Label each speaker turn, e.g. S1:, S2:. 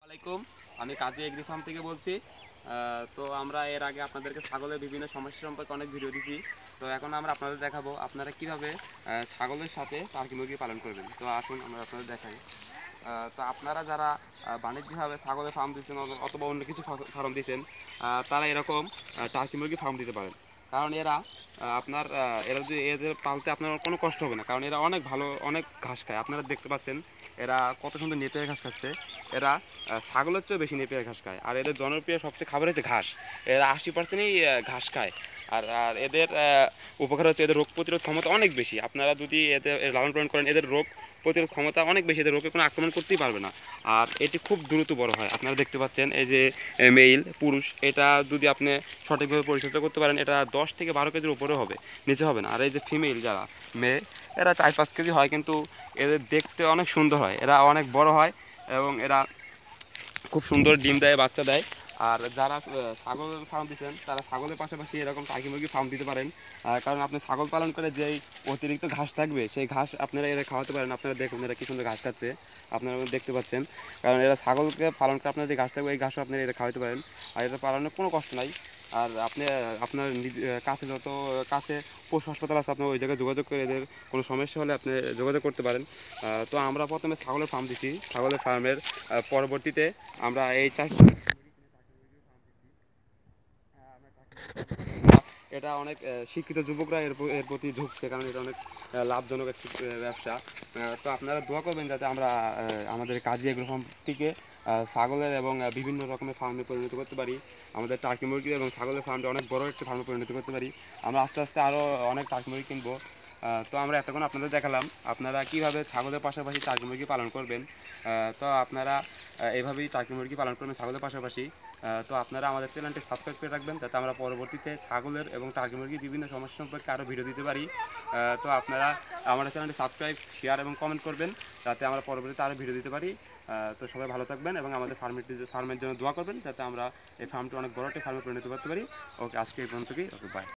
S1: আলাইকুম, আমি কাজী agri farm থেকে বলছি। তো আমরা এর আগে আপনাদেরকে ছাগলের বিভিন্ন সমস্যা সম্পর্কে অনেক ভিডিও দিয়েছি। তো এখন আমরা আপনাদের দেখাবো আপনারা কিভাবে ছাগলের সাথে টার্কি মুরগি পালন করবেন। তো আসুন আমরা আপনাদের দেখাই। তো আপনারা যারা বাণিজ্যিকভাবে ছাগলের ফার্ম দিচ্ছেন অথবা অন্য কিছু ফার্ম দিচ্ছেন, তারা এরকম টার্কি মুরগি ফার্ম দিতে পারেন। কারণ এরা এরা যদি এদের পালতে আপনার কোনো কষ্ট হবে না, কারণ এরা অনেক ভালো, অনেক ঘাস খায়। আপনারা দেখতে পাচ্ছেন এরা কত সুন্দর নেপিয়ার ঘাস খাচ্ছে। এরা ছাগলের চেয়েও বেশি নেপিয়ার ঘাস খায়। আর এদের জনপ্রিয় সবচেয়ে খাবার হচ্ছে ঘাস। এরা 80%ই ঘাস খায়। আর আর এদের উপকার হচ্ছে এদের রোগ প্রতিরোধ ক্ষমতা অনেক বেশি। আপনারা যদি এদের লালন পালন করেন, এদের রোগ প্রতিরোধ ক্ষমতা অনেক বেশি, এদের রোগে কোনো আক্রমণ করতেই পারবে না। আর এটি খুব দ্রুত বড় হয়। আপনারা দেখতে পাচ্ছেন এই যে মেল পুরুষ, এটা যদি আপনি সঠিকভাবে পরিচর্যা করতে পারেন, এটা 10 থেকে 12 কেজির উপরে হবে, নিচে হবে না। আর এই যে ফিমেল যারা মেয়ে, এরা 4-5 কেজি হয়, কিন্তু এদের দেখতে অনেক সুন্দর হয়, এরা অনেক বড় হয় এবং এরা খুব সুন্দর ডিম দেয়, বাচ্চা দেয়। আর যারা ছাগল ফার্ম দিচ্ছেন, তারা ছাগলের পাশাপাশি এরকম টার্কি মুরগি ফার্ম দিতে পারেন। কারণ আপনি ছাগল পালন করে যেই অতিরিক্ত ঘাস থাকবে, সেই ঘাস আপনারা এরা খাওয়াতে পারেন। আপনারা দেখুন এরা কি সুন্দর ঘাস খাচ্ছে, আপনারা দেখতে পাচ্ছেন। কারণ এরা ছাগলকে পালন করে আপনার যে ঘাস থাকবে, এই ঘাসও আপনারা এরা খাওয়াতে পারেন। আর এটা পালনের কোনো কষ্ট নাই। আর আপনি আপনার কাছে যত কাছে পশু হাসপাতাল আছে, আপনি ওই জায়গায় যোগাযোগ করে এদের কোনো সমস্যা হলে আপনি যোগাযোগ করতে পারেন। তো আমরা প্রথমে ছাগলের ফার্ম দিচ্ছি। ছাগলের ফার্মের পরবর্তীতে আমরা এই এটা অনেক শিক্ষিত যুবকরা এর প্রতি ঝুঁকছে, কারণ এটা অনেক লাভজনক একটি ব্যবসা। তো আপনারা দোয়া করবেন যাতে আমরা আমাদের কাজী এগ্রো ফার্মটিকে ছাগলের এবং বিভিন্ন রকমের ফার্মে পরিণত করতে পারি। আমাদের টার্কি মুরগি এবং ছাগলের ফার্মটা অনেক বড় একটি ফার্মে পরিণত করতে পারি। আমরা আস্তে আস্তে আরও অনেক টার্কি মুরগি কিনবো। তো আমরা এতক্ষণ আপনাদের দেখালাম আপনারা কীভাবে ছাগলের পাশাপাশি টার্কি মুরগি পালন করবেন। তো আপনারা এইভাবেই টার্কি মুরগি পালন করবেন ছাগলের পাশাপাশি। তো আপনারা আমাদের চ্যানেলটি সাবস্ক্রাইব করে রাখবেন, যাতে আমরা পরবর্তীতে ছাগলের এবং টার্কি মুরগির বিভিন্ন সমস্যা সম্পর্কে আরও ভিডিও দিতে পারি। তো আপনারা আমাদের চ্যানেলটি সাবস্ক্রাইব, শেয়ার এবং কমেন্ট করবেন, যাতে আমরা পরবর্তীতে আরও ভিডিও দিতে পারি। তো সবাই ভালো থাকবেন এবং আমাদের ফার্মের জন্য দোয়া করবেন, যাতে আমরা এই ফার্মটি অনেক বড় একটি ফার্মে পরিণত করতে পারি। ওকে, আজকে এই পর্যন্তই। Okay, by.